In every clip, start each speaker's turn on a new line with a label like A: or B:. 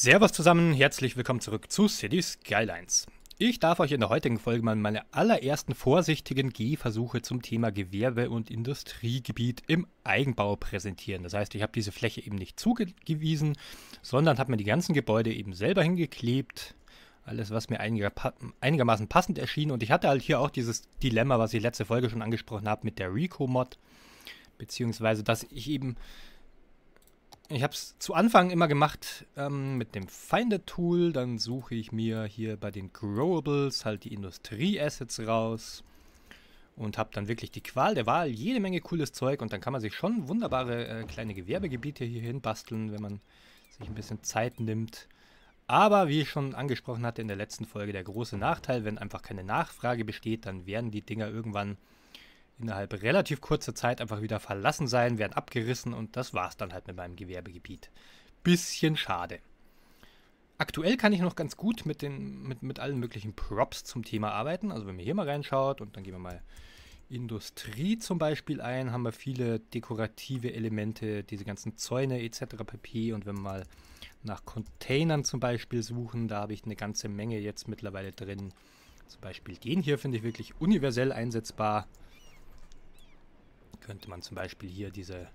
A: Servus zusammen, herzlich willkommen zurück zu Cities Skylines. Ich darf euch in der heutigen Folge mal meine allerersten vorsichtigen Gehversuche zum Thema Gewerbe- und Industriegebiet im Eigenbau präsentieren. Das heißt, ich habe diese Fläche eben nicht zugewiesen, sondern habe mir die ganzen Gebäude eben selber hingeklebt. Alles, was mir einigermaßen passend erschien. Und ich hatte halt hier auch dieses Dilemma, was ich letzte Folge schon angesprochen habe mit der Rico-Mod. Beziehungsweise, dass ich habe es zu Anfang immer gemacht mit dem Finder-Tool. Dann suche ich mir hier bei den Growables halt die Industrie-Assets raus und habe dann wirklich die Qual der Wahl, jede Menge cooles Zeug. Und dann kann man sich schon wunderbare kleine Gewerbegebiete hier hin basteln, wenn man sich ein bisschen Zeit nimmt. Aber wie ich schon angesprochen hatte in der letzten Folge, der große Nachteil, wenn einfach keine Nachfrage besteht, dann werden die Dinger irgendwann innerhalb relativ kurzer Zeit einfach wieder verlassen sein, werden abgerissen und das war's dann halt mit meinem Gewerbegebiet. Bisschen schade. Aktuell kann ich noch ganz gut mit allen möglichen Props zum Thema arbeiten. Also wenn man hier mal reinschaut und dann gehen wir mal Industrie zum Beispiel ein, haben wir viele dekorative Elemente, diese ganzen Zäune etc. pp. Und wenn wir mal nach Containern zum Beispiel suchen, da habe ich eine ganze Menge jetzt mittlerweile drin. Zum Beispiel den hier finde ich wirklich universell einsetzbar. Könnte man zum Beispiel hier diesen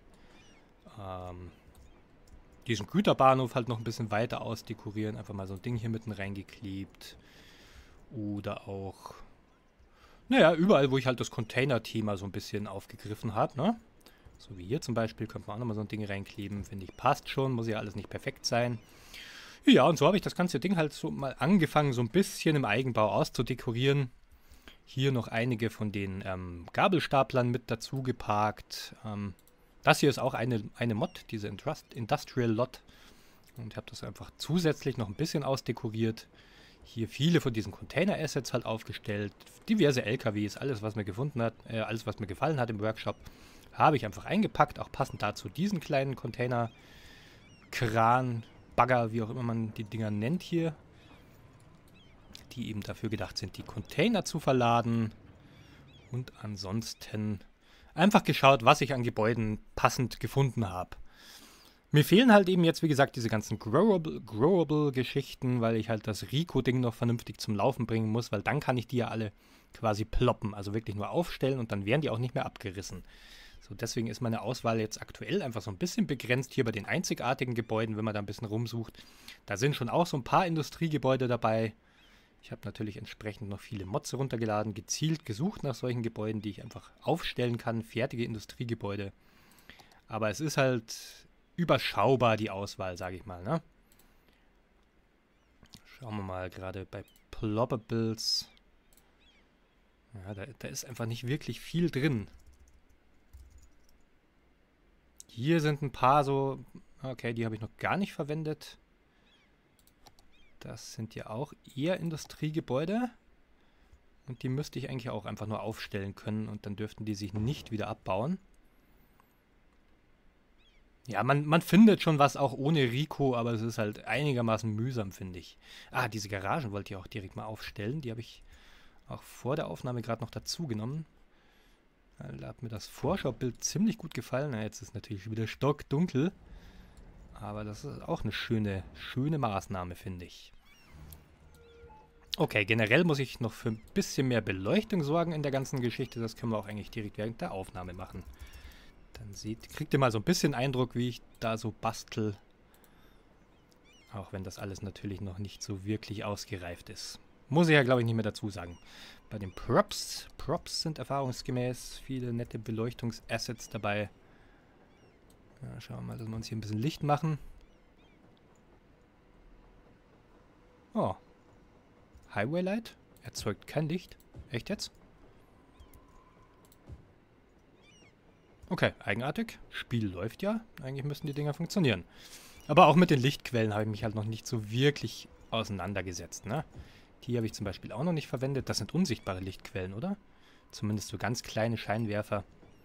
A: Güterbahnhof halt noch ein bisschen weiter ausdekorieren. Einfach mal so ein Ding hier mitten reingeklebt. Oder auch, naja, überall, wo ich halt das Container-Thema so ein bisschen aufgegriffen habe, ne? So wie hier zum Beispiel, könnte man auch nochmal so ein Ding reinkleben. Finde ich, passt schon, muss ja alles nicht perfekt sein. Ja, und so habe ich das ganze Ding halt so mal angefangen, so ein bisschen im Eigenbau auszudekorieren. Hier noch einige von den Gabelstaplern mit dazu geparkt. Das hier ist auch eine Mod, diese Industrial Lot. Und ich habe das einfach zusätzlich noch ein bisschen ausdekoriert. Hier viele von diesen Container-Assets halt aufgestellt. Diverse LKWs, alles was mir alles was mir gefallen hat im Workshop, habe ich einfach eingepackt. Auch passend dazu diesen kleinen Container-Kran, Bagger, wie auch immer man die Dinger nennt hier, die eben dafür gedacht sind, die Container zu verladen. Und ansonsten einfach geschaut, was ich an Gebäuden passend gefunden habe. Mir fehlen halt eben jetzt, wie gesagt, diese ganzen Growable-Geschichten, weil ich halt das Rico-Ding noch vernünftig zum Laufen bringen muss, weil dann kann ich die ja alle quasi ploppen, also wirklich nur aufstellen und dann werden die auch nicht mehr abgerissen. So, deswegen ist meine Auswahl jetzt aktuell einfach so ein bisschen begrenzt hier bei den einzigartigen Gebäuden, wenn man da ein bisschen rumsucht. Da sind schon auch so ein paar Industriegebäude dabei. Ich habe natürlich entsprechend noch viele Mods runtergeladen, gezielt gesucht nach solchen Gebäuden, die ich einfach aufstellen kann, fertige Industriegebäude. Aber es ist halt überschaubar, die Auswahl, sage ich mal, ne? Schauen wir mal gerade bei Ploppables. Ja, da ist einfach nicht wirklich viel drin. Hier sind ein paar so, okay, die habe ich noch gar nicht verwendet. Das sind ja auch eher Industriegebäude. Und die müsste ich eigentlich auch einfach nur aufstellen können und dann dürften die sich nicht wieder abbauen. Ja, man findet schon was auch ohne Rico, aber es ist halt einigermaßen mühsam, finde ich. Ah, diese Garagen wollte ich auch direkt mal aufstellen. Die habe ich auch vor der Aufnahme gerade noch dazu genommen. Da hat mir das Vorschaubild ziemlich gut gefallen. Na, jetzt ist natürlich wieder stockdunkel. Aber das ist auch eine schöne Maßnahme, finde ich. Okay, generell muss ich noch für ein bisschen mehr Beleuchtung sorgen in der ganzen Geschichte. Das können wir auch eigentlich direkt während der Aufnahme machen. Dann kriegt ihr mal so ein bisschen Eindruck, wie ich da so bastel. Auch wenn das alles natürlich noch nicht so wirklich ausgereift ist. Muss ich ja, glaube ich, nicht mehr dazu sagen. Bei den Props sind erfahrungsgemäß viele nette Beleuchtungsassets dabei. Ja, schauen wir mal, dass wir uns hier ein bisschen Licht machen. Oh. Highway Light? Erzeugt kein Licht? Echt jetzt? Okay, eigenartig. Spiel läuft ja. Eigentlich müssten die Dinger funktionieren. Aber auch mit den Lichtquellen habe ich mich halt noch nicht so wirklich auseinandergesetzt, ne? Die habe ich zum Beispiel auch noch nicht verwendet. Das sind unsichtbare Lichtquellen, oder? Zumindest so ganz kleine Scheinwerfer.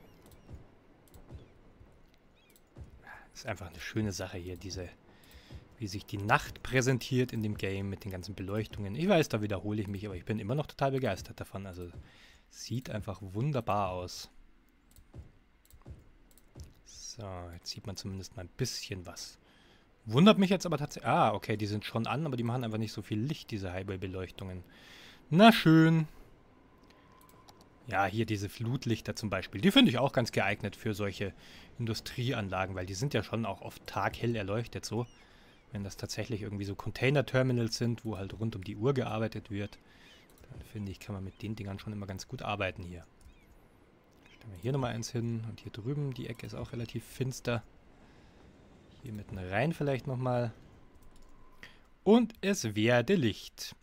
A: Ist einfach eine schöne Sache hier, wie sich die Nacht präsentiert in dem Game mit den ganzen Beleuchtungen. Ich weiß, da wiederhole ich mich, aber ich bin immer noch total begeistert davon. Also, sieht einfach wunderbar aus. So, jetzt sieht man zumindest mal ein bisschen was. Wundert mich jetzt aber tatsächlich. Ah, okay, die sind schon an, aber die machen einfach nicht so viel Licht, diese Highway-Beleuchtungen. Na schön. Ja, hier diese Flutlichter zum Beispiel. Die finde ich auch ganz geeignet für solche Industrieanlagen, weil die sind ja schon auch oft taghell erleuchtet so. Wenn das tatsächlich irgendwie so Container-Terminals sind, wo halt rund um die Uhr gearbeitet wird, dann finde ich, kann man mit den Dingern schon immer ganz gut arbeiten hier. Stellen wir hier nochmal eins hin und hier drüben, die Ecke ist auch relativ finster. Hier mitten rein vielleicht nochmal. Und es werde Licht.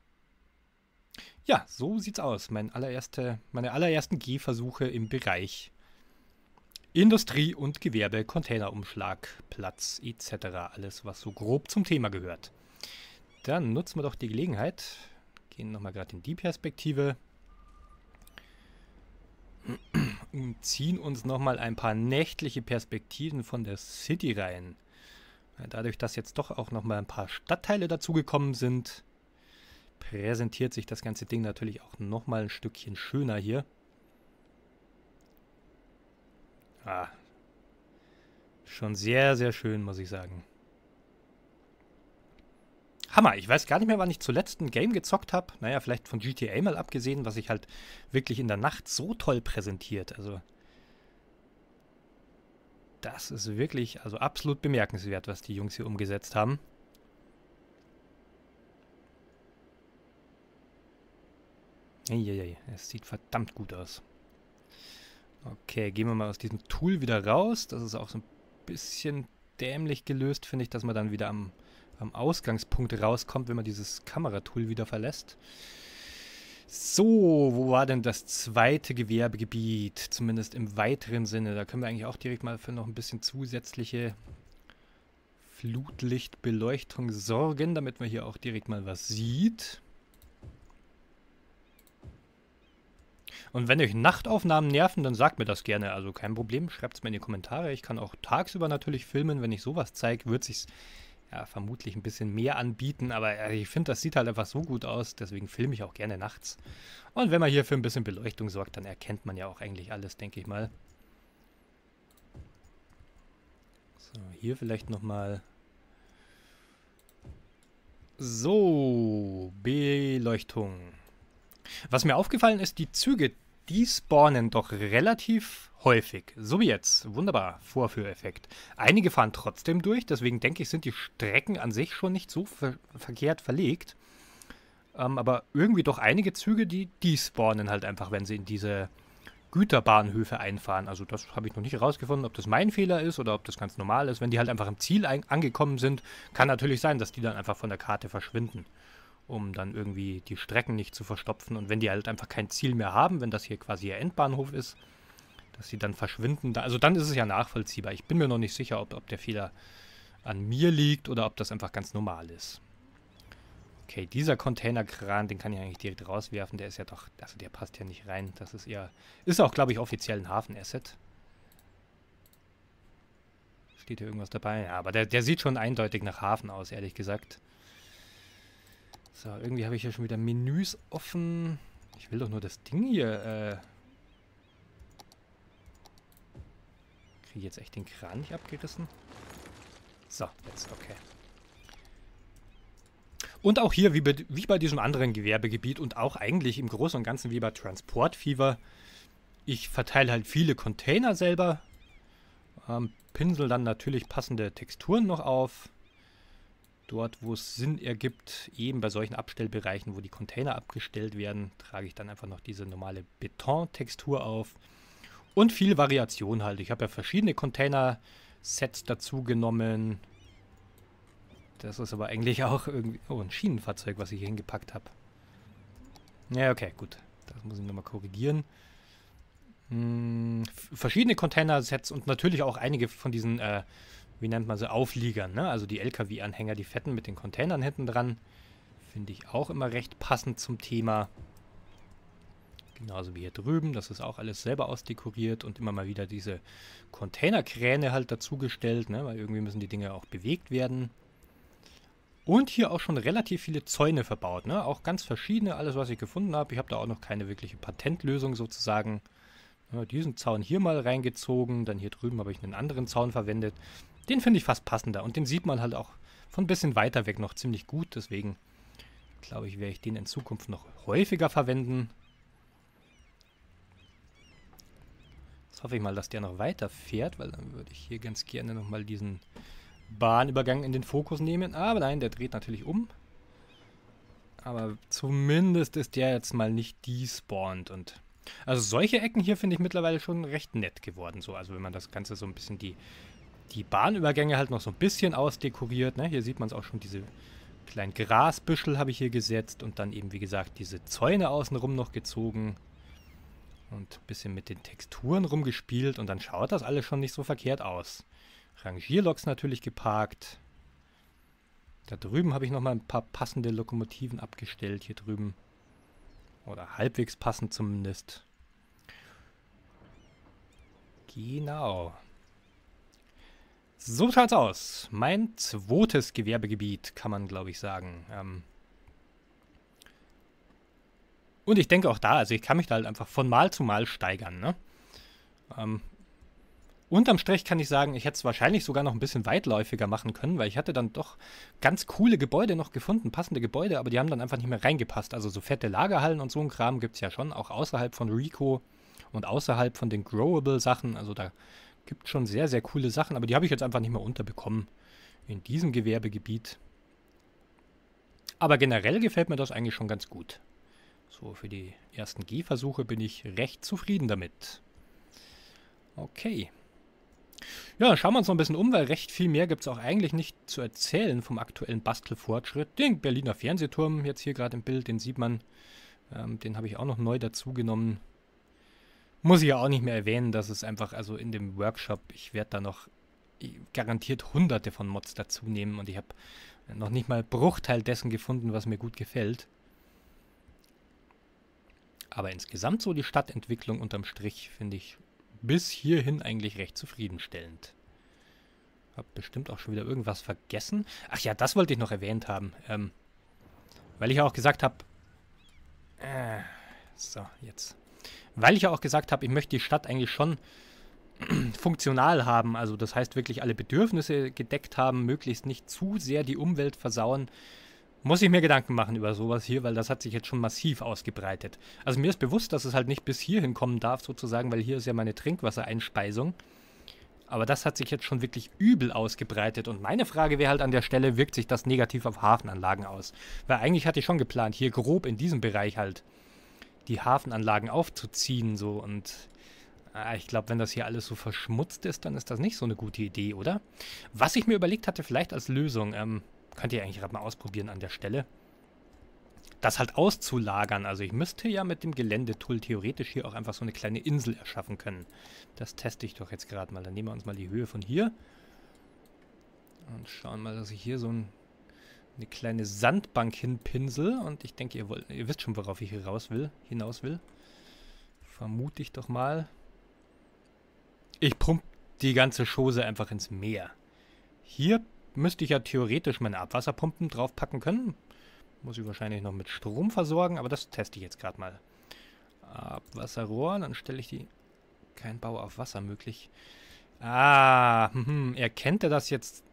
A: Ja, so sieht's aus. Meine allerersten Gehversuche im Bereich Industrie und Gewerbe, Containerumschlag, Platz etc. Alles, was so grob zum Thema gehört. Dann nutzen wir doch die Gelegenheit. Gehen nochmal gerade in die Perspektive. Und ziehen uns nochmal ein paar nächtliche Perspektiven von der City rein. Dadurch, dass jetzt doch auch nochmal ein paar Stadtteile dazugekommen sind, präsentiert sich das ganze Ding natürlich auch nochmal ein Stückchen schöner hier. Ah, schon sehr, sehr schön, muss ich sagen. Hammer, ich weiß gar nicht mehr, wann ich zuletzt ein Game gezockt habe. Naja, vielleicht von GTA mal abgesehen, was sich halt wirklich in der Nacht so toll präsentiert. Also, das ist wirklich, also absolut bemerkenswert, was die Jungs hier umgesetzt haben. Eieiei, es sieht verdammt gut aus. Okay, gehen wir mal aus diesem Tool wieder raus. Das ist auch so ein bisschen dämlich gelöst, finde ich, dass man dann wieder am Ausgangspunkt rauskommt, wenn man dieses Kameratool wieder verlässt. So, wo war denn das zweite Gewerbegebiet? Zumindest im weiteren Sinne. Da können wir eigentlich auch direkt mal für noch ein bisschen zusätzliche Flutlichtbeleuchtung sorgen, damit man hier auch direkt mal was sieht. Und wenn euch Nachtaufnahmen nerven, dann sagt mir das gerne. Also kein Problem, schreibt es mir in die Kommentare. Ich kann auch tagsüber natürlich filmen. Wenn ich sowas zeige, wird es sich ja vermutlich ein bisschen mehr anbieten. Aber ich finde, das sieht halt einfach so gut aus. Deswegen filme ich auch gerne nachts. Und wenn man hier für ein bisschen Beleuchtung sorgt, dann erkennt man ja auch eigentlich alles, denke ich mal. So, hier vielleicht nochmal. So, Beleuchtung. Was mir aufgefallen ist, die Züge, die spawnen doch relativ häufig. So wie jetzt. Wunderbar. Vorführeffekt. Einige fahren trotzdem durch, deswegen denke ich, sind die Strecken an sich schon nicht so verkehrt verlegt. Aber irgendwie doch einige Züge, die spawnen halt einfach, wenn sie in diese Güterbahnhöfe einfahren. Also das habe ich noch nicht herausgefunden, ob das mein Fehler ist oder ob das ganz normal ist. Wenn die halt einfach am Ziel angekommen sind, kann natürlich sein, dass die dann einfach von der Karte verschwinden, um dann irgendwie die Strecken nicht zu verstopfen. Und wenn die halt einfach kein Ziel mehr haben, wenn das hier quasi ihr Endbahnhof ist, dass sie dann verschwinden. Also dann ist es ja nachvollziehbar. Ich bin mir noch nicht sicher, ob der Fehler an mir liegt oder ob das einfach ganz normal ist. Okay, dieser Containerkran, den kann ich eigentlich direkt rauswerfen. Der ist ja doch, also der passt ja nicht rein. Das ist eher, ist auch, glaube ich, offiziell ein Hafenasset. Steht hier irgendwas dabei? Ja, aber der sieht schon eindeutig nach Hafen aus, ehrlich gesagt. So, irgendwie habe ich hier schon wieder Menüs offen. Ich will doch nur das Ding hier, kriege ich jetzt echt den Kran nicht abgerissen? So, jetzt, okay. Und auch hier, wie bei diesem anderen Gewerbegebiet und auch eigentlich im Großen und Ganzen wie bei Transport Fever, ich verteile halt viele Container selber, pinsel dann natürlich passende Texturen noch auf. Dort, wo es Sinn ergibt, eben bei solchen Abstellbereichen, wo die Container abgestellt werden, trage ich dann einfach noch diese normale Betontextur auf. Und viel Variation halt. Ich habe ja verschiedene Container-Sets dazu genommen. Das ist aber eigentlich auch irgendwie... Oh, ein Schienenfahrzeug, was ich hier hingepackt habe. Ja, okay, gut. Das muss ich nochmal korrigieren. Verschiedene Container-Sets und natürlich auch einige von diesen, wie nennt man sie, Aufliegern, ne? Also die LKW-Anhänger, die fetten mit den Containern hinten dran. Finde ich auch immer recht passend zum Thema. Genauso wie hier drüben. Das ist auch alles selber ausdekoriert und immer mal wieder diese Containerkräne halt dazugestellt, ne? Weil irgendwie müssen die Dinge auch bewegt werden. Und hier auch schon relativ viele Zäune verbaut, ne? Auch ganz verschiedene, alles was ich gefunden habe. Ich habe da auch noch keine wirkliche Patentlösung sozusagen. Ja, diesen Zaun hier mal reingezogen, dann hier drüben habe ich einen anderen Zaun verwendet. Den finde ich fast passender. Und den sieht man halt auch von ein bisschen weiter weg noch ziemlich gut. Deswegen glaube ich, werde ich den in Zukunft noch häufiger verwenden. Jetzt hoffe ich mal, dass der noch weiter fährt, weil dann würde ich hier ganz gerne nochmal diesen Bahnübergang in den Fokus nehmen. Aber nein, der dreht natürlich um. Aber zumindest ist der jetzt mal nicht despawned. Und also solche Ecken hier finde ich mittlerweile schon recht nett geworden. So. Also wenn man das Ganze so ein bisschen die Bahnübergänge halt noch so ein bisschen ausdekoriert. Ne? Hier sieht man es auch schon, diese kleinen Grasbüschel habe ich hier gesetzt. Und dann eben, wie gesagt, diese Zäune außenrum noch gezogen. Und ein bisschen mit den Texturen rumgespielt. Und dann schaut das alles schon nicht so verkehrt aus. Rangierloks natürlich geparkt. Da drüben habe ich nochmal ein paar passende Lokomotiven abgestellt, hier drüben. Oder halbwegs passend zumindest. Genau. So schaut's aus. Mein zweites Gewerbegebiet, kann man glaube ich sagen. Und ich denke auch da, also ich kann mich da halt einfach von Mal zu Mal steigern, ne? Unterm Strich kann ich sagen, ich hätte es wahrscheinlich sogar noch ein bisschen weitläufiger machen können, weil ich hatte dann doch ganz coole Gebäude noch gefunden, passende Gebäude, aber die haben dann einfach nicht mehr reingepasst. Also so fette Lagerhallen und so ein Kram gibt es ja schon, auch außerhalb von Rico und außerhalb von den Growable-Sachen. Also da gibt es schon sehr, sehr coole Sachen, aber die habe ich jetzt einfach nicht mehr unterbekommen in diesem Gewerbegebiet. Aber generell gefällt mir das eigentlich schon ganz gut. So, für die ersten Gehversuche bin ich recht zufrieden damit. Okay. Ja, dann schauen wir uns noch ein bisschen um, weil recht viel mehr gibt es auch eigentlich nicht zu erzählen vom aktuellen Bastelfortschritt. Den Berliner Fernsehturm jetzt hier gerade im Bild, den sieht man. Den habe ich auch noch neu dazu genommen. Muss ich ja auch nicht mehr erwähnen, dass es einfach, also in dem Workshop, ich werde da noch garantiert hunderte von Mods dazu nehmen und ich habe noch nicht mal einen Bruchteil dessen gefunden, was mir gut gefällt. Aber insgesamt so die Stadtentwicklung unterm Strich finde ich bis hierhin eigentlich recht zufriedenstellend. Hab bestimmt auch schon wieder irgendwas vergessen. Ach ja, das wollte ich noch erwähnt haben. Weil ich ja auch gesagt habe... so, jetzt. Weil ich ja auch gesagt habe, ich möchte die Stadt eigentlich schon funktional haben. Also das heißt wirklich alle Bedürfnisse gedeckt haben, möglichst nicht zu sehr die Umwelt versauen. Muss ich mir Gedanken machen über sowas hier, weil das hat sich jetzt schon massiv ausgebreitet. Also mir ist bewusst, dass es halt nicht bis hierhin kommen darf, sozusagen, weil hier ist ja meine Trinkwassereinspeisung. Aber das hat sich jetzt schon wirklich übel ausgebreitet. Und meine Frage wäre halt an der Stelle, wirkt sich das negativ auf Hafenanlagen aus? Weil eigentlich hatte ich schon geplant, hier grob in diesem Bereich halt die Hafenanlagen aufzuziehen, so. Und ich glaube, wenn das hier alles so verschmutzt ist, dann ist das nicht so eine gute Idee, oder? Was ich mir überlegt hatte, vielleicht als Lösung, könnt ihr eigentlich gerade mal ausprobieren an der Stelle, das halt auszulagern. Also ich müsste ja mit dem Geländetool theoretisch hier auch einfach so eine kleine Insel erschaffen können. Das teste ich doch jetzt gerade mal. Dann nehmen wir uns mal die Höhe von hier und schauen mal, dass ich hier so eine kleine Sandbank hinpinsel. Und ich denke, ihr wisst schon, worauf ich hier hinaus will. Vermute ich doch mal. Ich pumpe die ganze Chose einfach ins Meer. Hier müsste ich ja theoretisch meine Abwasserpumpen draufpacken können. Muss ich wahrscheinlich noch mit Strom versorgen, aber das teste ich jetzt gerade mal. Abwasserrohr, dann stelle ich die... Kein Bau auf Wasser möglich. Erkennt er das jetzt?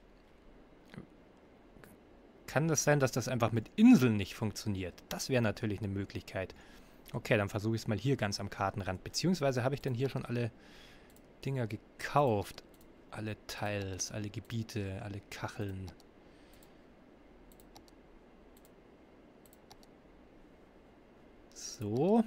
A: Kann das sein, dass das einfach mit Inseln nicht funktioniert? Das wäre natürlich eine Möglichkeit. Okay, dann versuche ich es mal hier ganz am Kartenrand. Beziehungsweise habe ich denn hier schon alle Dinger gekauft? Alle Tiles, alle Gebiete, alle Kacheln. So.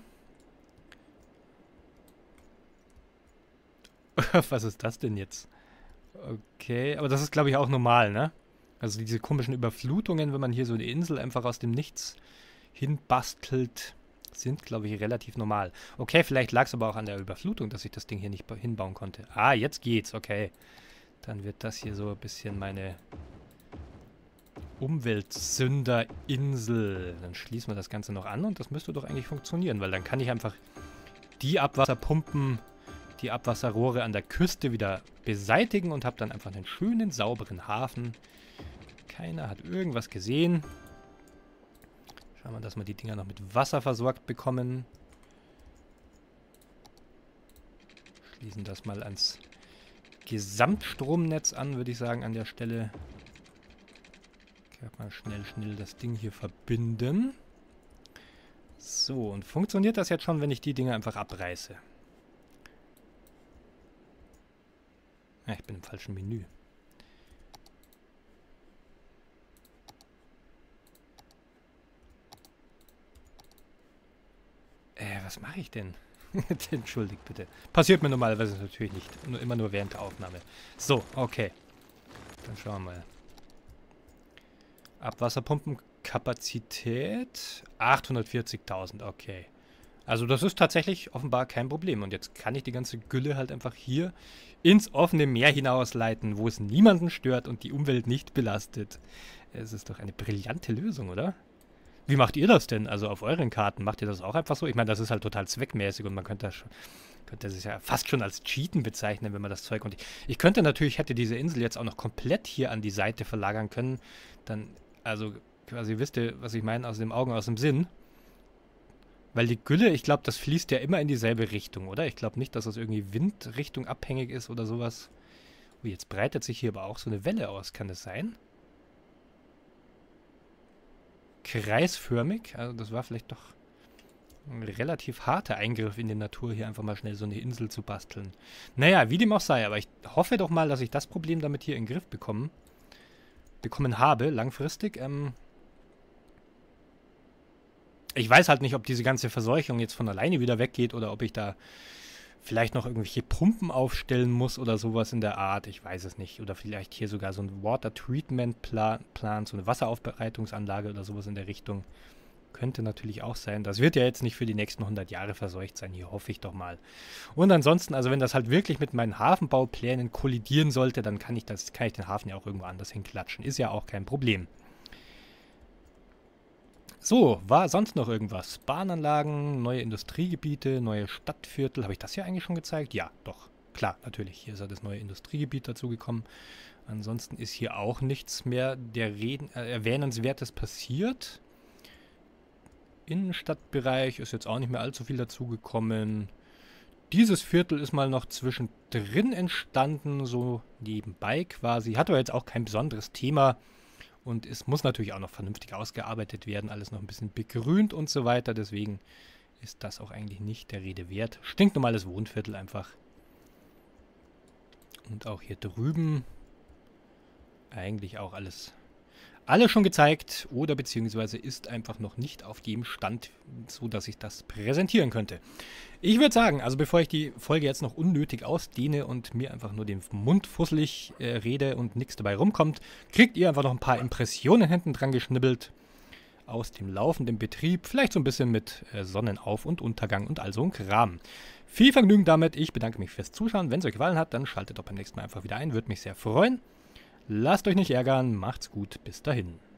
A: Was ist das denn jetzt? Okay, aber das ist, glaube ich, auch normal, ne? Also diese komischen Überflutungen, wenn man hier so eine Insel einfach aus dem Nichts hinbastelt, sind, glaube ich, relativ normal. Okay, vielleicht lag es aber auch an der Überflutung, dass ich das Ding hier nicht hinbauen konnte. Ah, jetzt geht's, okay. Dann wird das hier so ein bisschen meine Umweltsünderinsel. Dann schließen wir das Ganze noch an und das müsste doch eigentlich funktionieren, weil dann kann ich einfach die Abwasserpumpen, die Abwasserrohre an der Küste wieder beseitigen und habe dann einfach einen schönen, sauberen Hafen. Keiner hat irgendwas gesehen. Schauen wir, dass wir die Dinger noch mit Wasser versorgt bekommen. Schließen das mal ans Gesamtstromnetz an, würde ich sagen, an der Stelle. Mal schnell das Ding hier verbinden. So, und funktioniert das jetzt schon, wenn ich die Dinge einfach abreiße? Ja, ich bin im falschen Menü. Was mache ich denn? Entschuldigt bitte. Passiert mir normalerweise natürlich nicht. Immer nur während der Aufnahme. So, okay. Dann schauen wir mal. Abwasserpumpenkapazität 840.000, okay. Also das ist tatsächlich offenbar kein Problem. Und jetzt kann ich die ganze Gülle halt einfach hier ins offene Meer hinausleiten, wo es niemanden stört und die Umwelt nicht belastet. Es ist doch eine brillante Lösung, oder? Wie macht ihr das denn? Also auf euren Karten macht ihr das auch einfach so? Ich meine, das ist halt total zweckmäßig und man könnte das ja fast schon als Cheaten bezeichnen, wenn man das Zeug... Und ich könnte natürlich, hätte diese Insel jetzt auch noch komplett hier an die Seite verlagern können, dann... Also, quasi wisst ihr, was ich meine, aus dem Augen, aus dem Sinn. Weil die Gülle, ich glaube, das fließt ja immer in dieselbe Richtung, oder? Ich glaube nicht, dass das irgendwie Windrichtung abhängig ist oder sowas. Ui, jetzt breitet sich hier aber auch so eine Welle aus. Kann das sein? Kreisförmig? Also das war vielleicht doch ein relativ harter Eingriff in die Natur, hier einfach mal schnell so eine Insel zu basteln. Naja, wie dem auch sei, aber ich hoffe doch mal, dass ich das Problem damit hier in den Griff bekommen habe, langfristig. Ich weiß halt nicht, ob diese ganze Verseuchung jetzt von alleine wieder weggeht oder ob ich da vielleicht noch irgendwelche Pumpen aufstellen muss oder sowas in der Art. Ich weiß es nicht. Oder vielleicht hier sogar so ein Water Treatment Plan, so eine Wasseraufbereitungsanlage oder sowas in der Richtung. Könnte natürlich auch sein. Das wird ja jetzt nicht für die nächsten 100 Jahre verseucht sein. Hier hoffe ich doch mal. Und ansonsten, also wenn das halt wirklich mit meinen Hafenbauplänen kollidieren sollte, dann kann ich den Hafen ja auch irgendwo anders hinklatschen. Ist ja auch kein Problem. So, war sonst noch irgendwas? Bahnanlagen, neue Industriegebiete, neue Stadtviertel. Habe ich das hier eigentlich schon gezeigt? Ja, doch. Klar, natürlich. Hier ist ja das neue Industriegebiet dazugekommen. Ansonsten ist hier auch nichts mehr Erwähnenswertes passiert. Innenstadtbereich ist jetzt auch nicht mehr allzu viel dazugekommen. Dieses Viertel ist mal noch zwischendrin entstanden, so nebenbei quasi. Hat aber jetzt auch kein besonderes Thema. Und es muss natürlich auch noch vernünftig ausgearbeitet werden. Alles noch ein bisschen begrünt und so weiter. Deswegen ist das auch eigentlich nicht der Rede wert. Stinknormales Wohnviertel einfach. Und auch hier drüben eigentlich auch alles schon gezeigt oder beziehungsweise ist einfach noch nicht auf dem Stand, so dass ich das präsentieren könnte. Ich würde sagen, also bevor ich die Folge jetzt noch unnötig ausdehne und mir einfach nur den Mund fusselig rede und nichts dabei rumkommt, kriegt ihr einfach noch ein paar Impressionen hinten dran geschnibbelt aus dem laufenden Betrieb, vielleicht so ein bisschen mit Sonnenauf- und Untergang und all so ein Kram. Viel Vergnügen damit, ich bedanke mich fürs Zuschauen. Wenn es euch gefallen hat, dann schaltet doch beim nächsten Mal einfach wieder ein, würde mich sehr freuen. Lasst euch nicht ärgern, macht's gut, bis dahin.